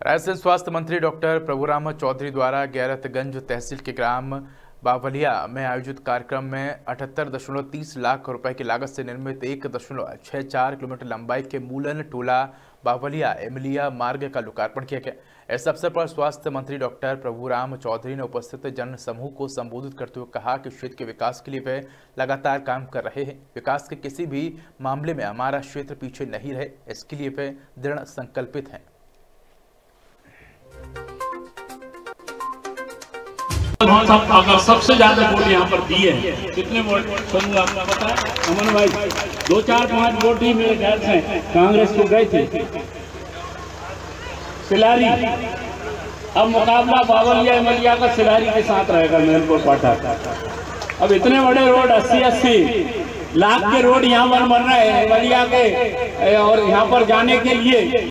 रायसेन स्वास्थ्य मंत्री डॉक्टर प्रभुराम चौधरी द्वारा गैरतगंज तहसील के ग्राम बावलिया में आयोजित कार्यक्रम में 78.30 लाख रुपए की लागत से निर्मित 1.64 किलोमीटर लंबाई के मूलन टोला बावलिया एमिलिया मार्ग का लोकार्पण किया गया। इस अवसर पर स्वास्थ्य मंत्री डॉक्टर प्रभुराम चौधरी ने उपस्थित जन समूह को संबोधित करते हुए कहा कि क्षेत्र के विकास के लिए वे लगातार काम कर रहे हैं। विकास के किसी भी मामले में हमारा क्षेत्र पीछे नहीं रहे, इसके लिए वे दृढ़ संकल्पित हैं। अगर सबसे ज्यादा वोट यहाँ पर दिए हैं, कितने वोट समूह आपको पता है? अमन भाई 2, 4, 5 वोट ही मेरे ख्याल से कांग्रेस को गए थे। सिलारी, अब मुकाबला बावलिया एमिलिया का सिलारी के साथ रहेगा मेहरपुर पाठक। अब इतने बड़े रोड 80-80 लाख के रोड यहाँ पर बन रहे हैं एमिलिया के और यहाँ पर जाने के लिए।